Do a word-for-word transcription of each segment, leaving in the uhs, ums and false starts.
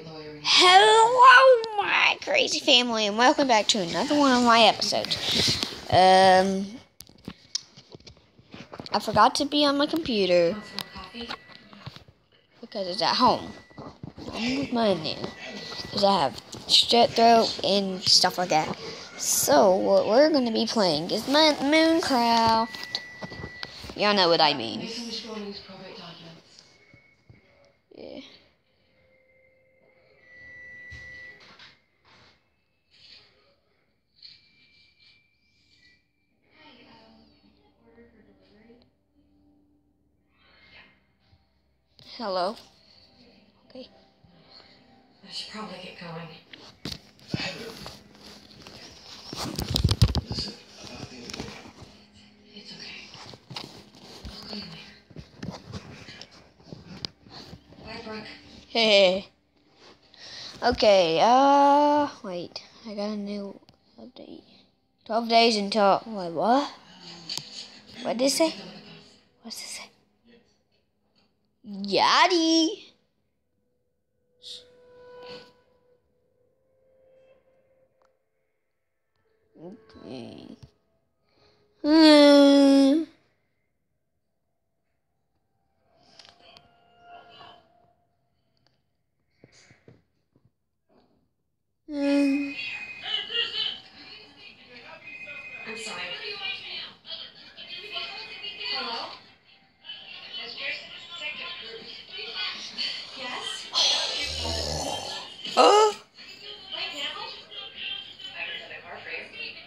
Hello, my crazy family, and welcome back to another one of my episodes. Um, I forgot to be on my computer because it's at home. I'm with mine now because I have strep throat and stuff like that. So what we're going to be playing is Minecraft. Y'all know what I mean. Yeah. Hello. Okay. I should probably get going. It's okay. I'll call you later. Bye, Brooke. Hey. Okay, uh, wait. I got a new update. twelve days until, wait, what? What did it say? What's it say? Yachty. Okay. Hmm. Hmm. I'm sorry. Hello? Yes? Oh. Right now? I haven't set a car for you.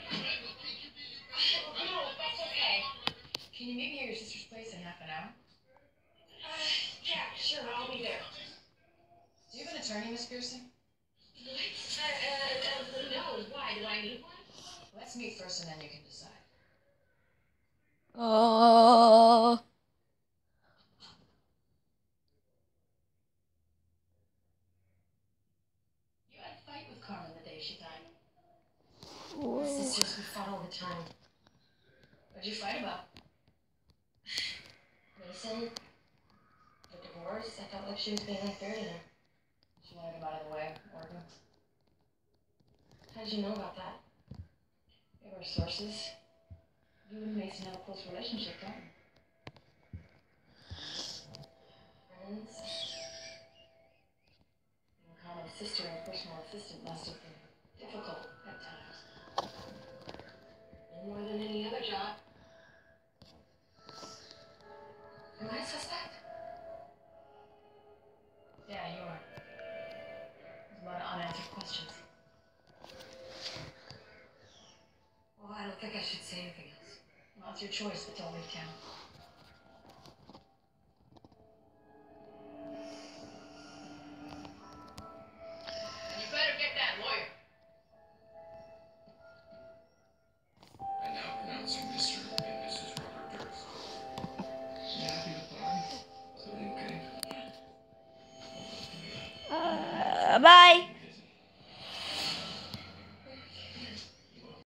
No, that's okay. Can you meet me at your sister's place in half an hour? Uh, yeah, sure, I'll be there. Do you have an attorney, Miss Pearson? What? Uh, uh, uh, no. Why? Do I need one? Let's meet first and then you can decide. Oh. You had a fight with Carmen the day she died. Whoa. Sisters, we fought all the time. What'd you fight about? Mason, the divorce. I felt like she was being unfair to him. She wanted him out of the way, Morgan. How did you know about that? They were sources. You and Mason have a close relationship, don't you? Friends. Being Carmen's sister and personal assistant must have been difficult at times. No more than any other job. Am I a suspect? Yeah, you are. There's a lot of unanswered questions. Well, I don't think I should say anything else. Well, it's your choice, but don't leave town. And you better get that lawyer. I now pronouncing Mister and Missus Robert Durst. You happy with Bobby? Is everything okay? Uh, bye.